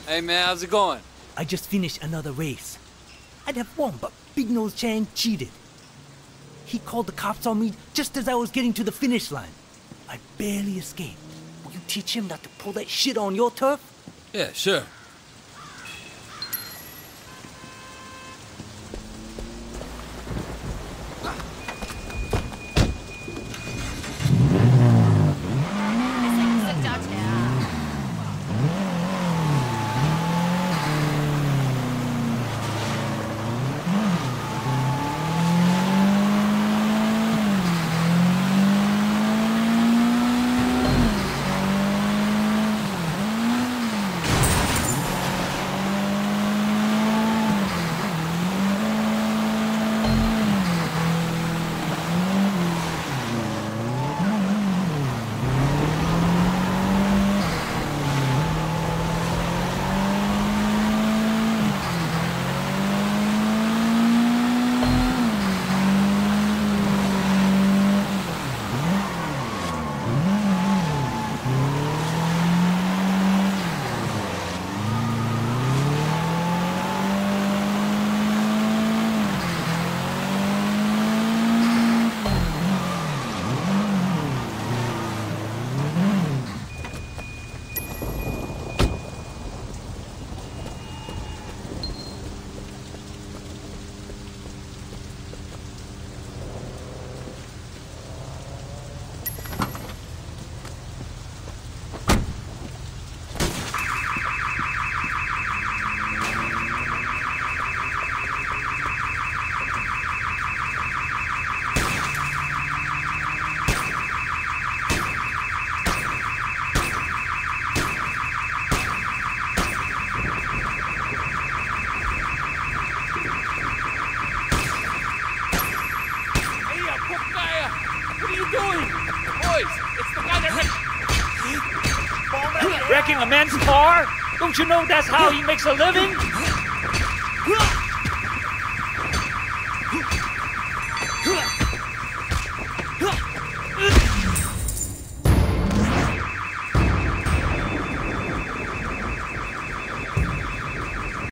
Hey man, how's it going? I just finished another race. I'd have won, but Big Nose Chan cheated. He called the cops on me just as I was getting to the finish line. I barely escaped. Will you teach him not to pull that shit on your turf? Yeah, sure. Wrecking a man's car? Don't you know that's how he makes a living?